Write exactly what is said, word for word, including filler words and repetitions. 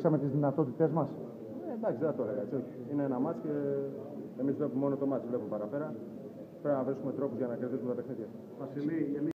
δείξαμε τις δυνατότητές μας? Ε, εντάξει, δεν θα το έλεγα έτσι. Όχι. Είναι ένα μάτς και εμείς βλέπουμε μόνο το μάτς, βλέπουμε παραπέρα. Πρέπει να βρίσκουμε τρόπους για να κερδίσουμε τα παιχνίδια. Βασιλή,